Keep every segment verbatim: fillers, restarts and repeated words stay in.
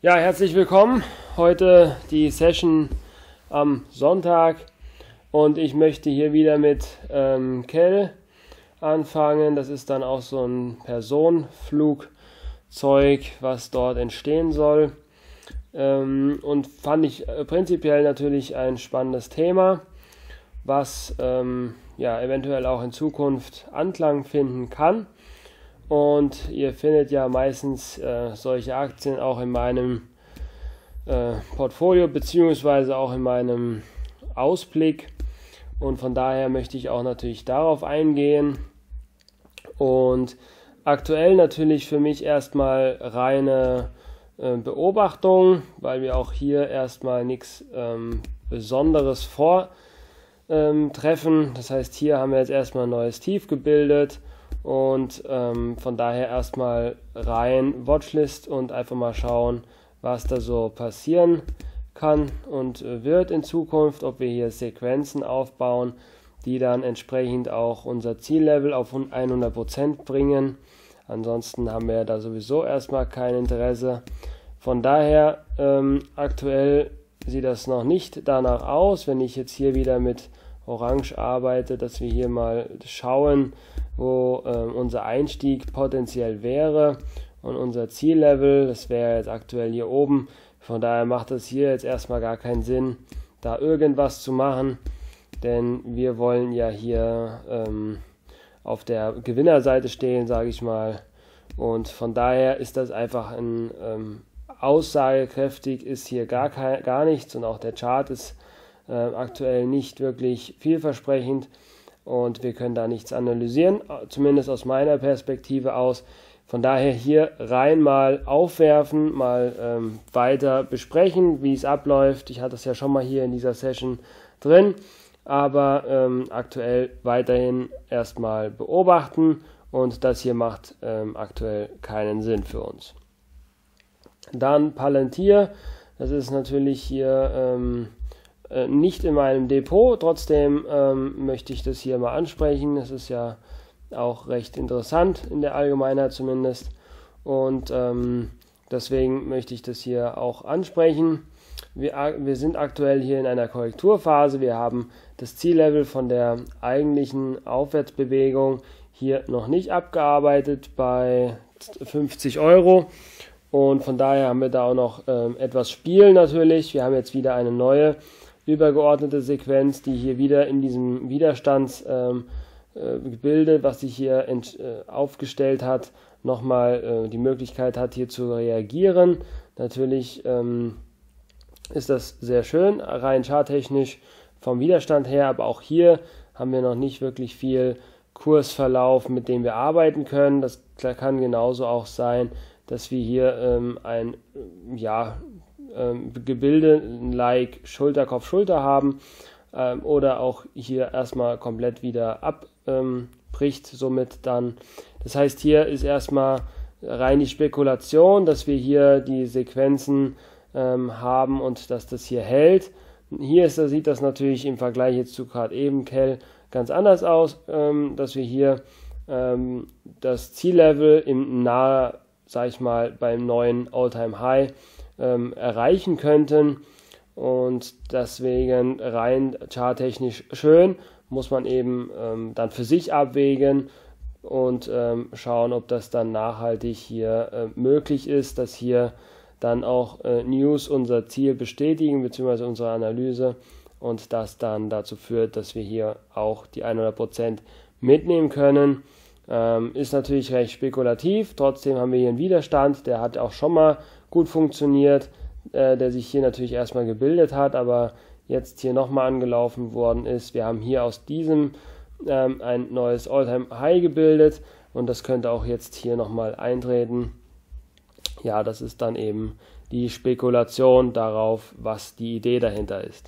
Ja, herzlich willkommen. Heute die Session am Sonntag und ich möchte hier wieder mit ähm, Kell anfangen. Das ist dann auch so ein Personenflugzeug, was dort entstehen soll. Ähm, und fand ich äh, prinzipiell natürlich ein spannendes Thema, was ähm, ja eventuell auch in Zukunft Anklang finden kann. Und ihr findet ja meistens äh, solche Aktien auch in meinem äh, Portfolio beziehungsweise auch in meinem Ausblick. Und von daher möchte ich auch natürlich darauf eingehen. Und aktuell natürlich für mich erstmal reine äh, Beobachtung, weil wir auch hier erstmal nichts ähm, Besonderes vortreffen. Das heißt, hier haben wir jetzt erstmal ein neues Tief gebildet. Und ähm, von daher erstmal rein Watchlist und einfach mal schauen, was da so passieren kann und äh, wird in Zukunft, ob wir hier Sequenzen aufbauen, die dann entsprechend auch unser Ziellevel auf hundert Prozent bringen. Ansonsten haben wir da sowieso erstmal kein Interesse. Von daher ähm, aktuell sieht das noch nicht danach aus, wenn ich jetzt hier wieder mit Orange arbeite, dass wir hier mal schauen, wo äh, unser Einstieg potenziell wäre und unser Ziellevel, das wäre jetzt aktuell hier oben. Von daher macht es hier jetzt erstmal gar keinen Sinn, da irgendwas zu machen, denn wir wollen ja hier ähm, auf der Gewinnerseite stehen, sage ich mal. Und von daher ist das einfach ein ähm, aussagekräftig, ist hier gar, kein, gar nichts und auch der Chart ist äh, aktuell nicht wirklich vielversprechend. Und wir können da nichts analysieren, zumindest aus meiner Perspektive aus. Von daher hier rein mal aufwerfen, mal ähm, weiter besprechen, wie es abläuft. Ich hatte es ja schon mal hier in dieser Session drin, aber ähm, aktuell weiterhin erstmal beobachten und das hier macht ähm, aktuell keinen Sinn für uns. Dann Palantir, das ist natürlich hier Ähm, nicht in meinem Depot, trotzdem ähm, möchte ich das hier mal ansprechen. Es ist ja auch recht interessant in der Allgemeinheit zumindest und ähm, deswegen möchte ich das hier auch ansprechen. Wir, wir sind aktuell hier in einer Korrekturphase. Wir haben das Ziellevel von der eigentlichen Aufwärtsbewegung hier noch nicht abgearbeitet bei fünfzig Euro. Und von daher haben wir da auch noch ähm, etwas Spiel natürlich. Wir haben jetzt wieder eine neue übergeordnete Sequenz, die hier wieder in diesem Widerstandsgebilde, ähm, äh, was sich hier ent, äh, aufgestellt hat, nochmal äh, die Möglichkeit hat, hier zu reagieren. Natürlich ähm, ist das sehr schön, rein charttechnisch vom Widerstand her, aber auch hier haben wir noch nicht wirklich viel Kursverlauf, mit dem wir arbeiten können. Das kann genauso auch sein, dass wir hier ähm, ein, ja, Gebilde like Schulter, Kopf, Schulter haben ähm, oder auch hier erstmal komplett wieder abbricht, ähm, somit dann. Das heißt, hier ist erstmal rein die Spekulation, dass wir hier die Sequenzen ähm, haben und dass das hier hält. Hier ist, da sieht das natürlich im Vergleich jetzt zu gerade eben Kell ganz anders aus, ähm, dass wir hier ähm, das Ziellevel im nahe, sag ich mal, beim neuen All-Time-High Ähm, erreichen könnten und deswegen rein charttechnisch schön, muss man eben ähm, dann für sich abwägen und ähm, schauen, ob das dann nachhaltig hier äh, möglich ist, dass hier dann auch äh, News unser Ziel bestätigen bzw. unsere Analyse und das dann dazu führt, dass wir hier auch die hundert Prozent mitnehmen können. Ähm, ist natürlich recht spekulativ, trotzdem haben wir hier einen Widerstand, der hat auch schon mal gut funktioniert, äh, der sich hier natürlich erstmal gebildet hat, aber jetzt hier nochmal angelaufen worden ist. Wir haben hier aus diesem ähm, ein neues All-Time-High gebildet und das könnte auch jetzt hier nochmal eintreten. Ja, das ist dann eben die Spekulation darauf, was die Idee dahinter ist.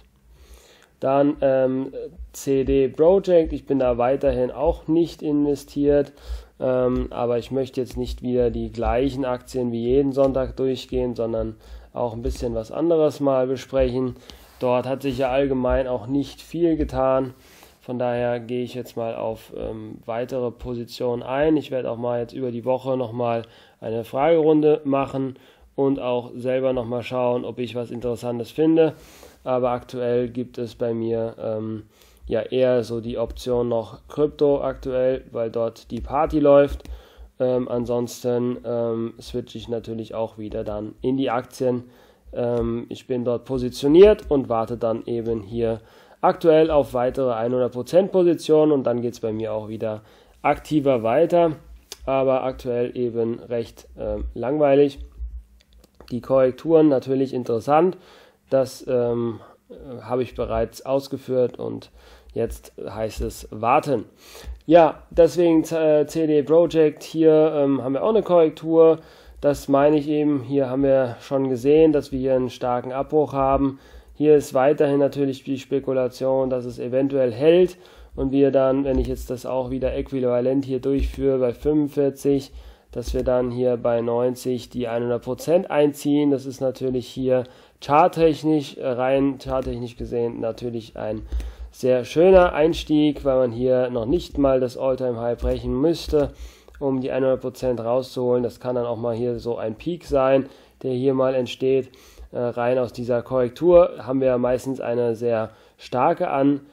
Dann ähm, C D Projekt, ich bin da weiterhin auch nicht investiert, ähm, aber ich möchte jetzt nicht wieder die gleichen Aktien wie jeden Sonntag durchgehen, sondern auch ein bisschen was anderes mal besprechen. Dort hat sich ja allgemein auch nicht viel getan, von daher gehe ich jetzt mal auf ähm, weitere Positionen ein. Ich werde auch mal jetzt über die Woche nochmal eine Fragerunde machen und auch selber nochmal schauen, ob ich was Interessantes finde. Aber aktuell gibt es bei mir ähm, ja eher so die Option noch Krypto aktuell, weil dort die Party läuft. Ähm, ansonsten ähm, switche ich natürlich auch wieder dann in die Aktien. Ähm, ich bin dort positioniert und warte dann eben hier aktuell auf weitere hundert Prozent Positionen und dann geht es bei mir auch wieder aktiver weiter. Aber aktuell eben recht ähm, langweilig. Die Korrekturen natürlich interessant. Das ähm, habe ich bereits ausgeführt und jetzt heißt es warten. Ja, deswegen äh, C D Projekt, hier ähm, haben wir auch eine Korrektur. Das meine ich eben, hier haben wir schon gesehen, dass wir hier einen starken Abbruch haben. Hier ist weiterhin natürlich die Spekulation, dass es eventuell hält und wir dann, wenn ich jetzt das auch wieder äquivalent hier durchführe bei fünfundvierzig, dass wir dann hier bei neunzig die hundert Prozent einziehen. Das ist natürlich hier charttechnisch, rein charttechnisch gesehen natürlich ein sehr schöner Einstieg, weil man hier noch nicht mal das All-Time-High brechen müsste, um die hundert Prozent rauszuholen. Das kann dann auch mal hier so ein Peak sein, der hier mal entsteht. Äh, rein aus dieser Korrektur haben wir meistens eine sehr starke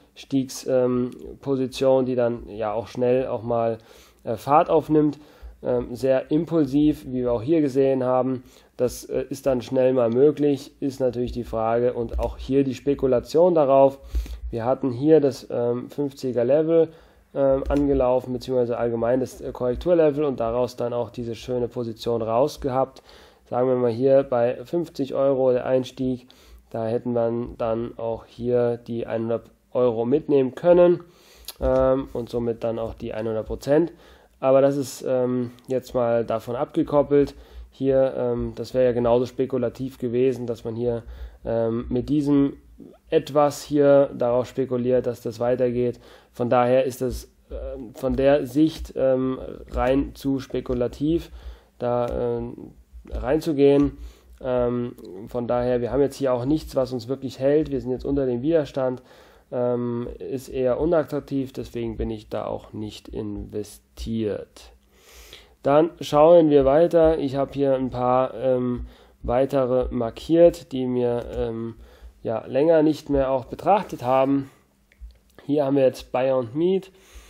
Anstiegsposition, ähm, die dann ja auch schnell auch mal äh, Fahrt aufnimmt. Ähm, sehr impulsiv, wie wir auch hier gesehen haben. Das äh, ist dann schnell mal möglich, ist natürlich die Frage und auch hier die Spekulation darauf. Wir hatten hier das ähm, fünfziger Level ähm, angelaufen, beziehungsweise allgemein das äh, Korrekturlevel und daraus dann auch diese schöne Position rausgehabt. Sagen wir mal hier bei fünfzig Euro der Einstieg, da hätten wir dann auch hier die hundert Euro mitnehmen können ähm, und somit dann auch die hundert Prozent. Aber das ist ähm, jetzt mal davon abgekoppelt. Hier, ähm, das wäre ja genauso spekulativ gewesen, dass man hier ähm, mit diesem etwas hier darauf spekuliert, dass das weitergeht. Von daher ist das äh, von der Sicht ähm, rein zu spekulativ, da äh, reinzugehen. Ähm, von daher, wir haben jetzt hier auch nichts, was uns wirklich hält. Wir sind jetzt unter dem Widerstand. Ähm, ist eher unattraktiv, deswegen bin ich da auch nicht investiert. Dann schauen wir weiter. Ich habe hier ein paar ähm, weitere markiert, die mir ähm, ja, länger nicht mehr auch betrachtet haben. Hier haben wir jetzt Beyond Meat.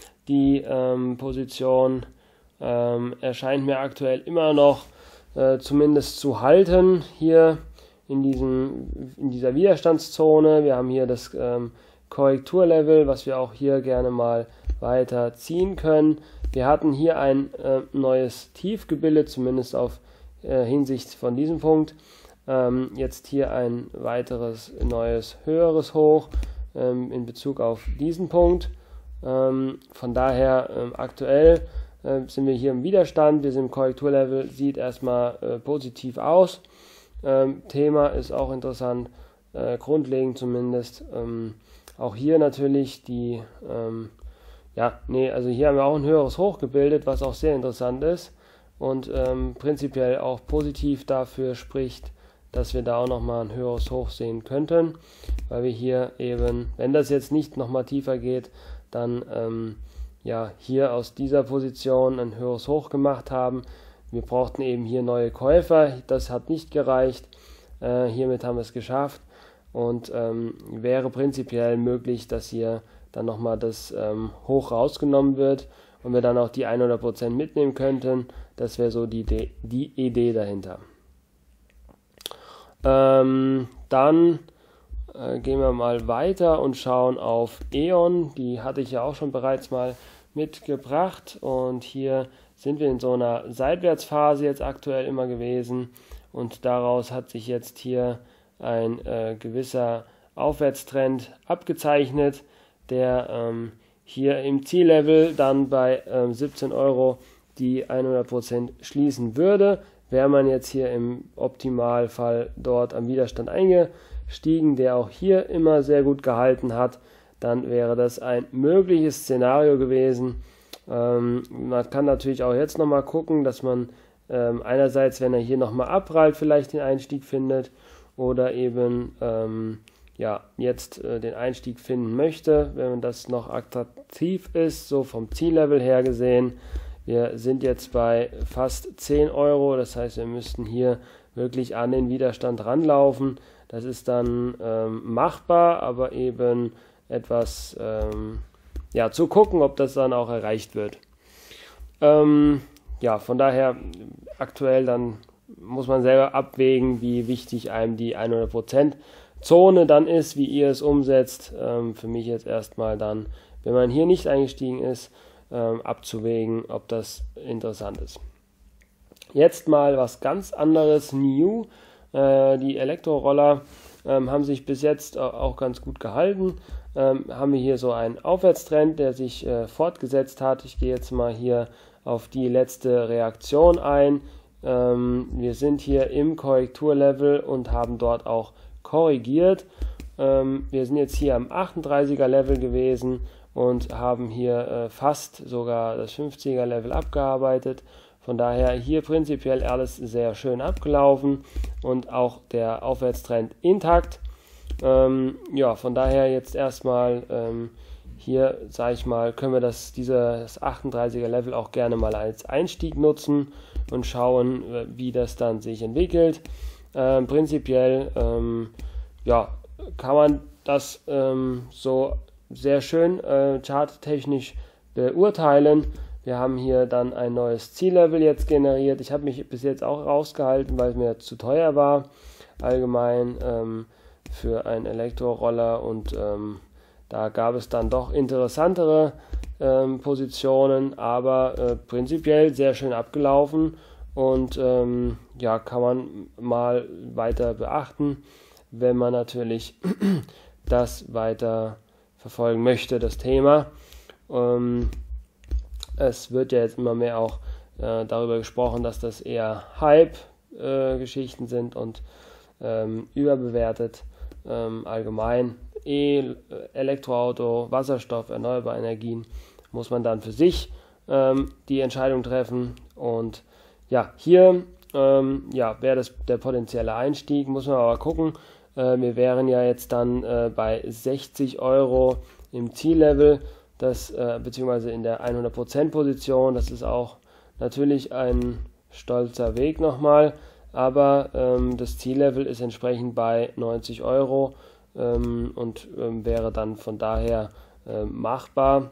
Die ähm, Position ähm, erscheint mir aktuell immer noch äh, zumindest zu halten hier in, diesem, in dieser Widerstandszone. Wir haben hier das ähm, Korrekturlevel, was wir auch hier gerne mal weiter ziehen können. Wir hatten hier ein äh, neues Tief gebildet, zumindest auf äh, Hinsicht von diesem Punkt. Ähm, jetzt hier ein weiteres neues höheres Hoch ähm, in Bezug auf diesen Punkt. Ähm, von daher ähm, aktuell äh, sind wir hier im Widerstand, wir sind im Korrekturlevel, sieht erstmal äh, positiv aus. Ähm, Thema ist auch interessant, äh, grundlegend zumindest. Ähm, Auch hier natürlich die, ähm, ja, nee, also hier haben wir auch ein höheres Hoch gebildet, was auch sehr interessant ist und ähm, prinzipiell auch positiv dafür spricht, dass wir da auch nochmal ein höheres Hoch sehen könnten, weil wir hier eben, wenn das jetzt nicht nochmal tiefer geht, dann ähm, ja hier aus dieser Position ein höheres Hoch gemacht haben. Wir brauchten eben hier neue Käufer, das hat nicht gereicht, äh, hiermit haben wir es geschafft. Und ähm, wäre prinzipiell möglich, dass hier dann nochmal das ähm, Hoch rausgenommen wird und wir dann auch die hundert Prozent mitnehmen könnten. Das wäre so die Idee, die Idee dahinter. Ähm, dann äh, gehen wir mal weiter und schauen auf E O N. Die hatte ich ja auch schon bereits mal mitgebracht. Und hier sind wir in so einer Seitwärtsphase jetzt aktuell immer gewesen. Und daraus hat sich jetzt hier ein äh, gewisser Aufwärtstrend abgezeichnet, der ähm, hier im Ziellevel dann bei ähm, siebzehn Euro die hundert Prozent schließen würde. Wäre man jetzt hier im Optimalfall dort am Widerstand eingestiegen, der auch hier immer sehr gut gehalten hat, dann wäre das ein mögliches Szenario gewesen. Ähm, man kann natürlich auch jetzt nochmal gucken, dass man ähm, einerseits, wenn er hier nochmal abprallt, vielleicht den Einstieg findet, oder eben ähm, ja, jetzt äh, den Einstieg finden möchte, wenn das noch attraktiv ist, so vom Ziellevel her gesehen. Wir sind jetzt bei fast zehn Euro, das heißt, wir müssten hier wirklich an den Widerstand ranlaufen. Das ist dann ähm, machbar, aber eben etwas ähm, ja, zu gucken, ob das dann auch erreicht wird. Ähm, ja, von daher aktuell dann muss man selber abwägen, wie wichtig einem die hundert Prozent Zone dann ist, wie ihr es umsetzt. Ähm, für mich jetzt erstmal dann, wenn man hier nicht eingestiegen ist, ähm, abzuwägen, ob das interessant ist. Jetzt mal was ganz anderes, New. Äh, die Elektroroller ähm, haben sich bis jetzt auch ganz gut gehalten. Ähm, haben wir hier so einen Aufwärtstrend, der sich äh, fortgesetzt hat. Ich gehe jetzt mal hier auf die letzte Reaktion ein. Ähm, wir sind hier im Korrekturlevel und haben dort auch korrigiert. Ähm, wir sind jetzt hier am achtunddreißiger Level gewesen und haben hier äh, fast sogar das fünfziger Level abgearbeitet. Von daher hier prinzipiell alles sehr schön abgelaufen und auch der Aufwärtstrend intakt. Ähm, ja, von daher jetzt erstmal ähm, hier, sage ich mal, können wir das, dieses achtunddreißiger Level auch gerne mal als Einstieg nutzen und schauen, wie das dann sich entwickelt. Ähm, prinzipiell ähm, ja, kann man das ähm, so sehr schön äh, charttechnisch beurteilen. Wir haben hier dann ein neues Ziellevel jetzt generiert. Ich habe mich bis jetzt auch rausgehalten, weil es mir zu teuer war, allgemein ähm, für einen Elektroroller, und ähm, da gab es dann doch interessantere ähm, Positionen, aber äh, prinzipiell sehr schön abgelaufen und ähm, ja, kann man mal weiter beachten, wenn man natürlich das weiter verfolgen möchte, das Thema. Ähm, es wird ja jetzt immer mehr auch äh, darüber gesprochen, dass das eher Hype-Geschichten äh, sind und ähm, überbewertet. Ähm, allgemein E, Elektroauto, Wasserstoff, erneuerbare Energien, muss man dann für sich ähm, die Entscheidung treffen. Und ja, hier ähm, ja, wäre das der potenzielle Einstieg, muss man aber gucken. Äh, wir wären ja jetzt dann äh, bei sechzig Euro im Ziellevel, das, äh, beziehungsweise in der hundert Prozent Position. Das ist auch natürlich ein stolzer Weg nochmal, aber ähm, das Ziellevel ist entsprechend bei neunzig Euro ähm, und ähm, wäre dann von daher äh, machbar.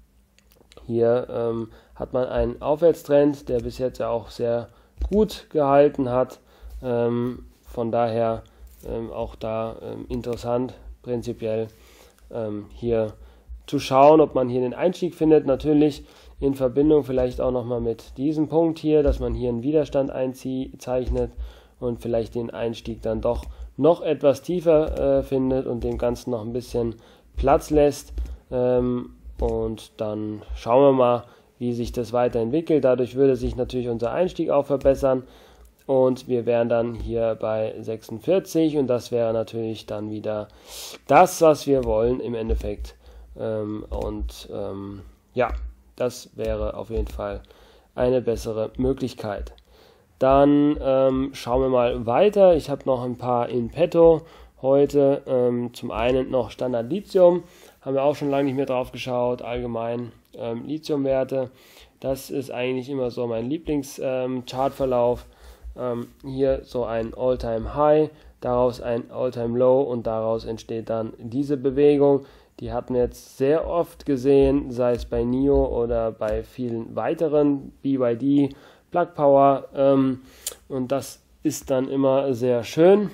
Hier ähm, hat man einen Aufwärtstrend, der bis jetzt ja auch sehr gut gehalten hat. Ähm, von daher ähm, auch da ähm, interessant, prinzipiell ähm, hier zu schauen, ob man hier den Einstieg findet. Natürlich in Verbindung vielleicht auch nochmal mit diesem Punkt hier, dass man hier einen Widerstand einzeichnet und vielleicht den Einstieg dann doch noch etwas tiefer äh, findet und dem Ganzen noch ein bisschen Platz lässt. Ähm, und dann schauen wir mal, wie sich das weiterentwickelt. Dadurch würde sich natürlich unser Einstieg auch verbessern und wir wären dann hier bei sechsundvierzig und das wäre natürlich dann wieder das, was wir wollen im Endeffekt. Ähm, und ähm, ja, das wäre auf jeden Fall eine bessere Möglichkeit. Dann ähm, schauen wir mal weiter. Ich habe noch ein paar in petto heute. Ähm, zum einen noch Standard Lithium. Haben wir auch schon lange nicht mehr drauf geschaut. Allgemein ähm, Lithiumwerte. Das ist eigentlich immer so mein Lieblings-Chartverlauf. Ähm, hier so ein All-Time High, daraus ein All-Time Low und daraus entsteht dann diese Bewegung. Die hatten wir jetzt sehr oft gesehen, sei es bei N I O oder bei vielen weiteren, B Y D, Plug Power, ähm, und das ist dann immer sehr schön.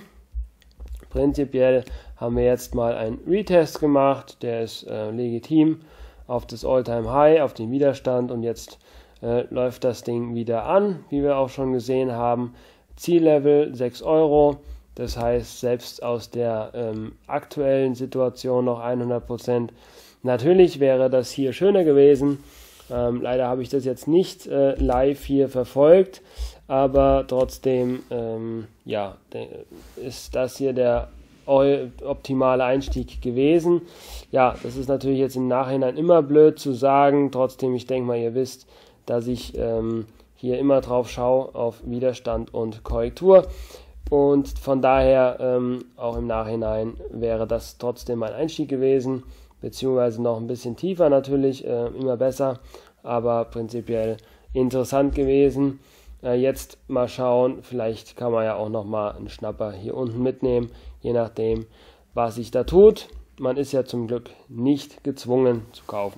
Prinzipiell haben wir jetzt mal einen Retest gemacht, der ist äh, legitim auf das All-Time High, auf den Widerstand, und jetzt äh, läuft das Ding wieder an, wie wir auch schon gesehen haben. Ziellevel sechs Euro. Das heißt, selbst aus der ähm, aktuellen Situation noch hundert Prozent. Natürlich wäre das hier schöner gewesen. Ähm, leider habe ich das jetzt nicht äh, live hier verfolgt, aber trotzdem ähm, ja, ist das hier der optimale Einstieg gewesen. Ja, das ist natürlich jetzt im Nachhinein immer blöd zu sagen. Trotzdem, ich denke mal, ihr wisst, dass ich ähm, hier immer drauf schaue auf Widerstand und Korrektur. Und von daher, ähm, auch im Nachhinein, wäre das trotzdem mein Einstieg gewesen, beziehungsweise noch ein bisschen tiefer natürlich, äh, immer besser, aber prinzipiell interessant gewesen. Äh, jetzt mal schauen, vielleicht kann man ja auch nochmal einen Schnapper hier unten mitnehmen, je nachdem, was sich da tut. Man ist ja zum Glück nicht gezwungen zu kaufen.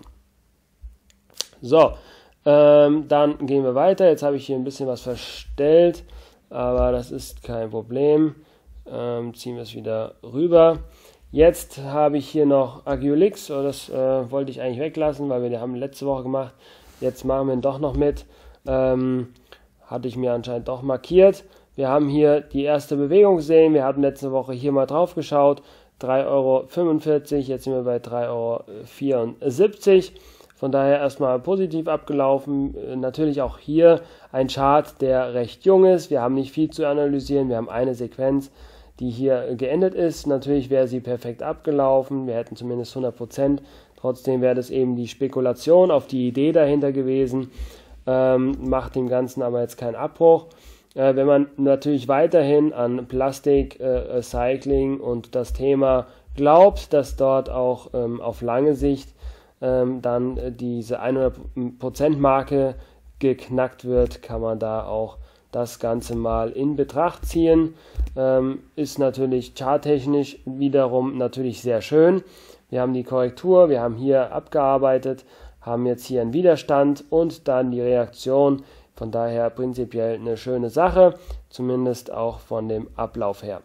So, ähm, dann gehen wir weiter. Jetzt habe ich hier ein bisschen was verstellt, aber das ist kein Problem. Ähm, ziehen wir es wieder rüber. Jetzt habe ich hier noch Agilix, das äh, wollte ich eigentlich weglassen, weil wir die haben letzte Woche gemacht. Jetzt machen wir ihn doch noch mit. Ähm, hatte ich mir anscheinend doch markiert. Wir haben hier die erste Bewegung gesehen. Wir hatten letzte Woche hier mal drauf geschaut. drei Euro fünfundvierzig, jetzt sind wir bei drei Euro vierundsiebzig. Von daher erstmal positiv abgelaufen. Natürlich auch hier ein Chart, der recht jung ist. Wir haben nicht viel zu analysieren. Wir haben eine Sequenz, die hier geendet ist. Natürlich wäre sie perfekt abgelaufen. Wir hätten zumindest hundert Prozent. Trotzdem wäre das eben die Spekulation auf die Idee dahinter gewesen. Ähm, macht dem Ganzen aber jetzt keinen Abbruch. Äh, wenn man natürlich weiterhin an Plastik, äh, Recycling und das Thema glaubt, dass dort auch ähm, auf lange Sicht ähm, dann äh, diese hundert Prozent Marke geknackt wird, kann man da auch das Ganze mal in Betracht ziehen. Ähm, ist natürlich charttechnisch wiederum natürlich sehr schön. Wir haben die Korrektur, wir haben hier abgearbeitet, haben jetzt hier einen Widerstand und dann die Reaktion. Von daher prinzipiell eine schöne Sache, zumindest auch von dem Ablauf her.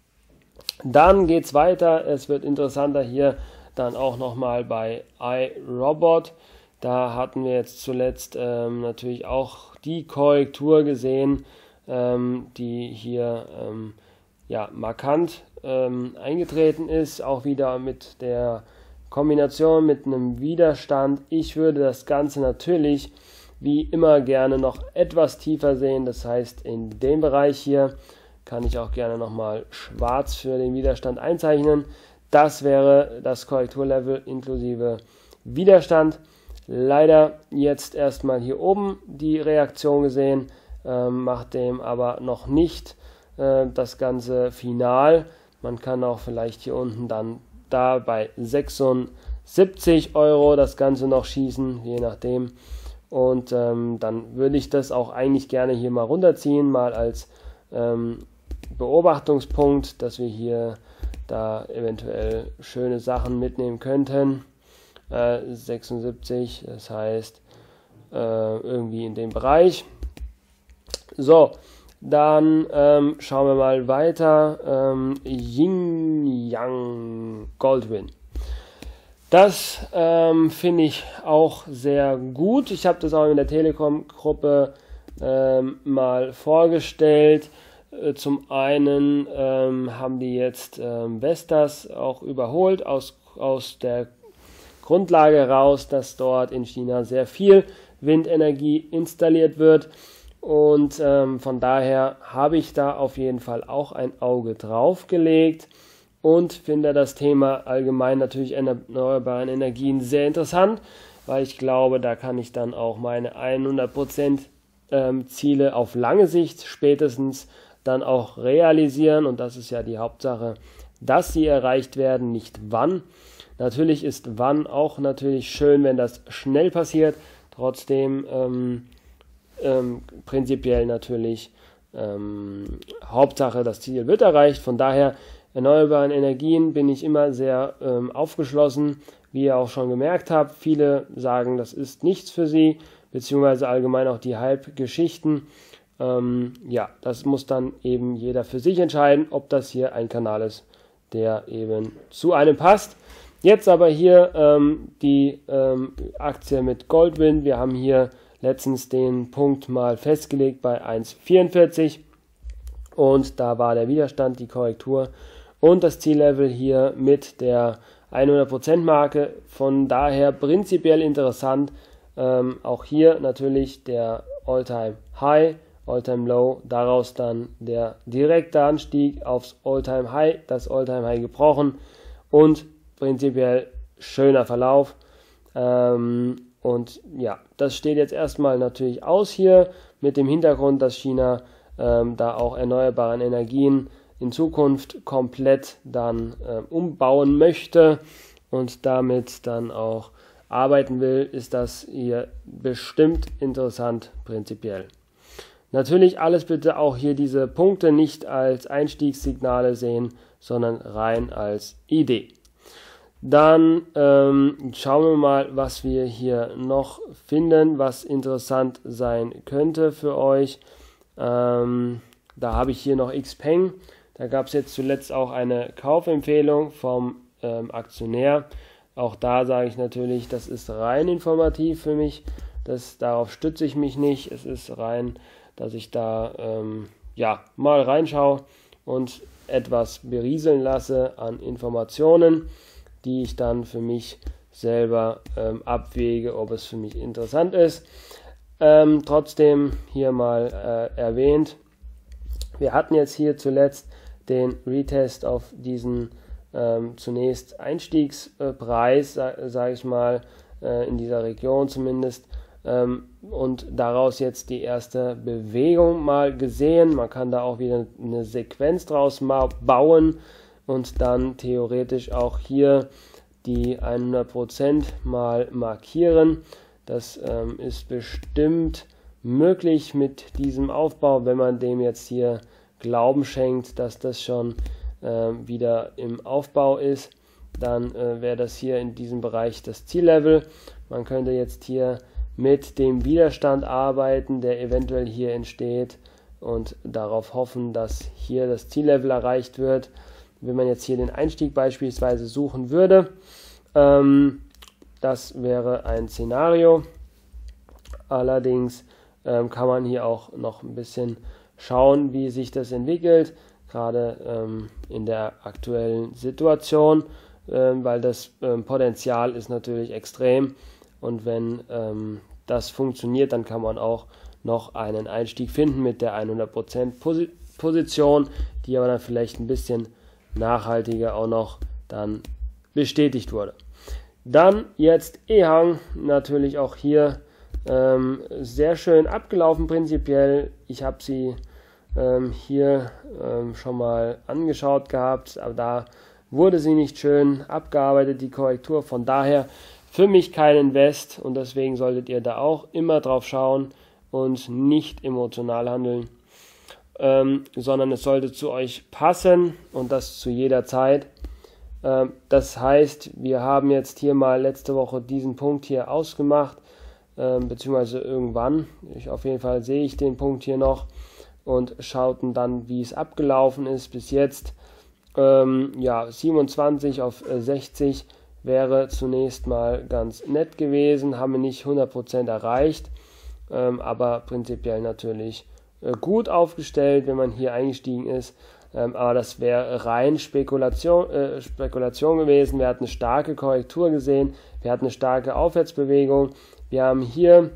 Dann geht es weiter, es wird interessanter hier dann auch nochmal bei iRobot. Da hatten wir jetzt zuletzt ähm, natürlich auch die Korrektur gesehen, ähm, die hier ähm, ja, markant ähm, eingetreten ist, auch wieder mit der Kombination mit einem Widerstand. Ich würde das Ganze natürlich wie immer gerne noch etwas tiefer sehen, das heißt in dem Bereich hier kann ich auch gerne nochmal schwarz für den Widerstand einzeichnen. Das wäre das Korrekturlevel inklusive Widerstand. Leider jetzt erstmal hier oben die Reaktion gesehen, äh, macht dem aber noch nicht äh, das Ganze final. Man kann auch vielleicht hier unten dann da bei sechsundsiebzig Euro das Ganze noch schießen, je nachdem. Und ähm, dann würde ich das auch eigentlich gerne hier mal runterziehen, mal als ähm, Beobachtungspunkt, dass wir hier da eventuell schöne Sachen mitnehmen könnten. Äh, sechsundsiebzig, das heißt äh, irgendwie in dem Bereich. So, dann ähm, schauen wir mal weiter. Ähm, Yin Yang Goldwyn. Das ähm, finde ich auch sehr gut. Ich habe das auch in der Telekom-Gruppe ähm, mal vorgestellt. Äh, zum einen ähm, haben die jetzt ähm, Vestas auch überholt aus, aus der Grundlage heraus, dass dort in China sehr viel Windenergie installiert wird. Und ähm, von daher habe ich da auf jeden Fall auch ein Auge drauf gelegt. Und finde das Thema allgemein natürlich erneuerbaren Energien sehr interessant, weil ich glaube, da kann ich dann auch meine hundert Prozent ähm, Ziele auf lange Sicht spätestens dann auch realisieren. Und das ist ja die Hauptsache, dass sie erreicht werden, nicht wann. Natürlich ist wann auch natürlich schön, wenn das schnell passiert. Trotzdem ähm, ähm, prinzipiell natürlich ähm, Hauptsache, das Ziel wird erreicht. Von daher erneuerbaren Energien bin ich immer sehr ähm, aufgeschlossen, wie ihr auch schon gemerkt habt. Viele sagen, das ist nichts für sie, beziehungsweise allgemein auch die Hype-Geschichten. Ähm, ja, das muss dann eben jeder für sich entscheiden, ob das hier ein Kanal ist, der eben zu einem passt. Jetzt aber hier ähm, die ähm, Aktie mit Goldwyn. Wir haben hier letztens den Punkt mal festgelegt bei eins Komma vierundvierzig und da war der Widerstand, die Korrektur und das Ziellevel hier mit der hundert Prozent Marke. Von daher prinzipiell interessant. Ähm, auch hier natürlich der All-Time High, All-Time Low, daraus dann der direkte Anstieg aufs All-Time High, das All-Time High gebrochen und prinzipiell schöner Verlauf. Ähm, und ja, das steht jetzt erstmal natürlich aus hier mit dem Hintergrund, dass China ähm, da auch erneuerbaren Energien in Zukunft komplett dann äh, umbauen möchte und damit dann auch arbeiten will, ist das hier bestimmt interessant prinzipiell. Natürlich alles bitte auch hier diese Punkte nicht als Einstiegssignale sehen, sondern rein als Idee. Dann ähm, schauen wir mal, was wir hier noch finden, was interessant sein könnte für euch. Ähm, da habe ich hier noch Xpeng. Da gab es jetzt zuletzt auch eine Kaufempfehlung vom ähm, Aktionär. Auch da sage ich natürlich, das ist rein informativ für mich. Das, darauf stütze ich mich nicht. Es ist rein, dass ich da ähm, ja, mal reinschaue und etwas berieseln lasse an Informationen, die ich dann für mich selber ähm, abwäge, ob es für mich interessant ist. Ähm, trotzdem hier mal äh, erwähnt, wir hatten jetzt hier zuletzt den Retest auf diesen ähm, zunächst Einstiegspreis, äh, sage ich mal, äh, in dieser Region zumindest, ähm, und daraus jetzt die erste Bewegung mal gesehen. Man kann da auch wieder eine Sequenz draus mal bauen und dann theoretisch auch hier die hundert Prozent mal markieren. Das ähm, ist bestimmt möglich mit diesem Aufbau, wenn man dem jetzt hier Glauben schenkt, dass das schon äh, wieder im Aufbau ist. Dann äh, wäre das hier in diesem Bereich das Ziellevel. Man könnte jetzt hier mit dem Widerstand arbeiten, der eventuell hier entsteht, und darauf hoffen, dass hier das Ziellevel erreicht wird. Wenn man jetzt hier den Einstieg beispielsweise suchen würde, ähm, das wäre ein Szenario. Allerdings ähm, kann man hier auch noch ein bisschen schauen, wie sich das entwickelt, gerade ähm, in der aktuellen Situation, ähm, weil das ähm, Potenzial ist natürlich extrem, und wenn ähm, das funktioniert, dann kann man auch noch einen Einstieg finden mit der hundert Prozent Posi- Position, die aber dann vielleicht ein bisschen nachhaltiger auch noch dann bestätigt wurde. Dann jetzt Ehang, natürlich auch hier ähm, sehr schön abgelaufen prinzipiell. Ich habe sie ähm, hier ähm, schon mal angeschaut gehabt, aber da wurde sie nicht schön abgearbeitet, die Korrektur. Von daher für mich kein Invest, und deswegen solltet ihr da auch immer drauf schauen und nicht emotional handeln, ähm, sondern es sollte zu euch passen, und das zu jeder Zeit. Ähm, das heißt, wir haben jetzt hier mal letzte Woche diesen Punkt hier ausgemacht, ähm, beziehungsweise irgendwann. Ich, auf jeden Fall sehe ich den Punkt hier noch, und schauten dann, wie es abgelaufen ist bis jetzt. Ähm, ja, siebenundzwanzig auf sechzig wäre zunächst mal ganz nett gewesen, haben wir nicht hundert Prozent erreicht, ähm, aber prinzipiell natürlich äh, gut aufgestellt, wenn man hier eingestiegen ist, ähm, aber das wäre rein Spekulation, äh, Spekulation gewesen. Wir hatten eine starke Korrektur gesehen, wir hatten eine starke Aufwärtsbewegung, wir haben hier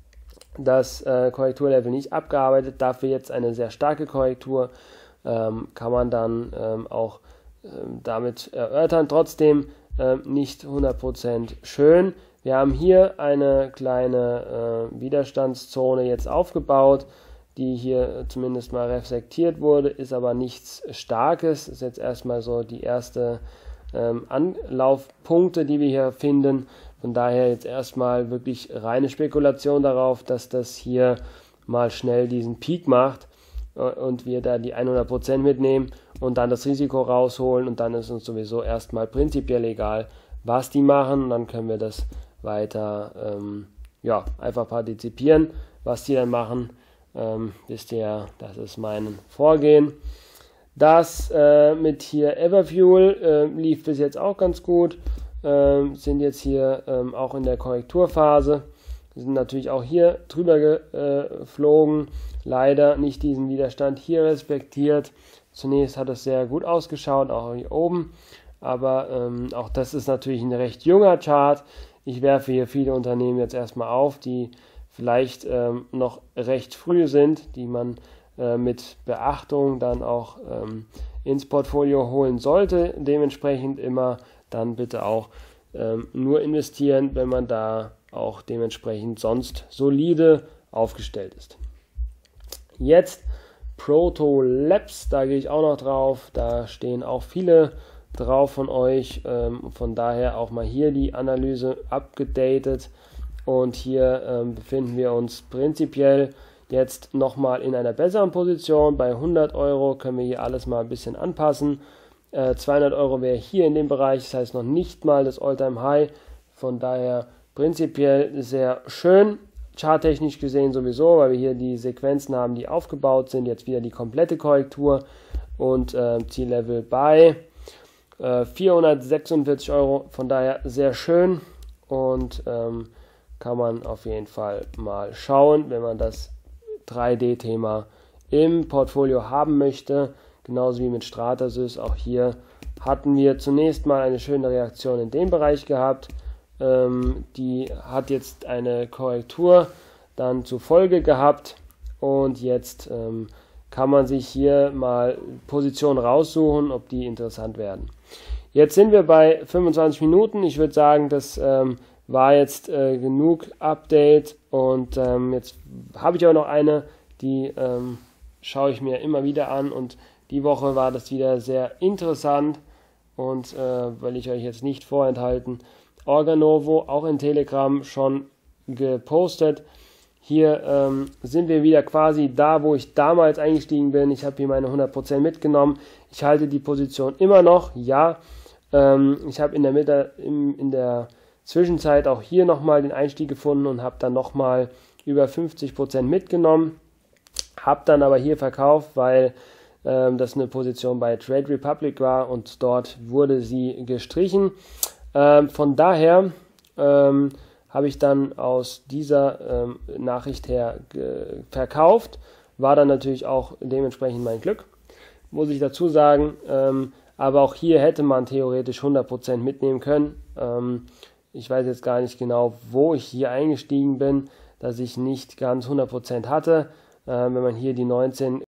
das äh, Korrekturlevel nicht abgearbeitet, dafür jetzt eine sehr starke Korrektur, ähm, kann man dann ähm, auch ähm, damit erörtern. Trotzdem äh, nicht hundert Prozent schön. Wir haben hier eine kleine äh, Widerstandszone jetzt aufgebaut, die hier zumindest mal reflektiert wurde, ist aber nichts Starkes. Das ist jetzt erstmal so die erste ähm, Anlaufpunkte, die wir hier finden. Von daher jetzt erstmal wirklich reine Spekulation darauf, dass das hier mal schnell diesen Peak macht und wir da die hundert Prozent mitnehmen und dann das Risiko rausholen, und dann ist uns sowieso erstmal prinzipiell egal, was die machen, und dann können wir das weiter ähm, ja, einfach partizipieren. Was die dann machen, ähm, wisst ihr ja, das ist mein Vorgehen. Das äh, mit hier Everfuel äh, lief bis jetzt auch ganz gut, äh, sind jetzt hier äh, auch in der Korrekturphase. Wir sind natürlich auch hier drüber geflogen, leider nicht diesen Widerstand hier respektiert. Zunächst hat es sehr gut ausgeschaut, auch hier oben, aber ähm, auch das ist natürlich ein recht junger Chart. Ich werfe hier viele Unternehmen jetzt erstmal auf, die vielleicht ähm, noch recht früh sind, die man äh, mit Beachtung dann auch ähm, ins Portfolio holen sollte. Dementsprechend immer dann bitte auch ähm, nur investieren, wenn man da auch dementsprechend sonst solide aufgestellt ist. Jetzt Proto Labs, da gehe ich auch noch drauf, da stehen auch viele drauf von euch, ähm, von daher auch mal hier die Analyse abgedatet, und hier ähm, befinden wir uns prinzipiell jetzt nochmal in einer besseren Position. Bei hundert Euro können wir hier alles mal ein bisschen anpassen. Äh, zweihundert Euro wäre hier in dem Bereich, das heißt noch nicht mal das All-Time High. Von daher prinzipiell sehr schön. Charttechnisch gesehen sowieso, weil wir hier die Sequenzen haben, die aufgebaut sind. Jetzt wieder die komplette Korrektur und äh, Ziellevel bei äh, vierhundertsechsundvierzig Euro. Von daher sehr schön und ähm, kann man auf jeden Fall mal schauen, wenn man das drei D-Thema im Portfolio haben möchte. Genauso wie mit Stratasys. Auch hier hatten wir zunächst mal eine schöne Reaktion in dem Bereich gehabt. Ähm, die hat jetzt eine Korrektur dann zur Folge gehabt und jetzt ähm, kann man sich hier mal Positionen raussuchen, ob die interessant werden. Jetzt sind wir bei fünfundzwanzig Minuten. Ich würde sagen, das ähm, war jetzt äh, genug Update und ähm, jetzt habe ich auch noch eine, die ähm, schaue ich mir immer wieder an und die Woche war das wieder sehr interessant und äh, will ich euch jetzt nicht vorenthalten. Organovo, auch in Telegram schon gepostet. Hier ähm, sind wir wieder quasi da, wo ich damals eingestiegen bin. Ich habe hier meine hundert Prozent mitgenommen. Ich halte die Position immer noch, ja. Ähm, ich habe in der Mitte, in, in der Zwischenzeit auch hier nochmal den Einstieg gefunden und habe dann nochmal über fünfzig Prozent mitgenommen. Habe dann aber hier verkauft, weil ähm, das eine Position bei Trade Republic war und dort wurde sie gestrichen. Ähm, von daher ähm, habe ich dann aus dieser ähm, Nachricht her verkauft. War dann natürlich auch dementsprechend mein Glück, muss ich dazu sagen. Ähm, aber auch hier hätte man theoretisch hundert Prozent mitnehmen können. Ähm, ich weiß jetzt gar nicht genau, wo ich hier eingestiegen bin, dass ich nicht ganz hundert Prozent hatte. Äh, wenn man hier die neunzehn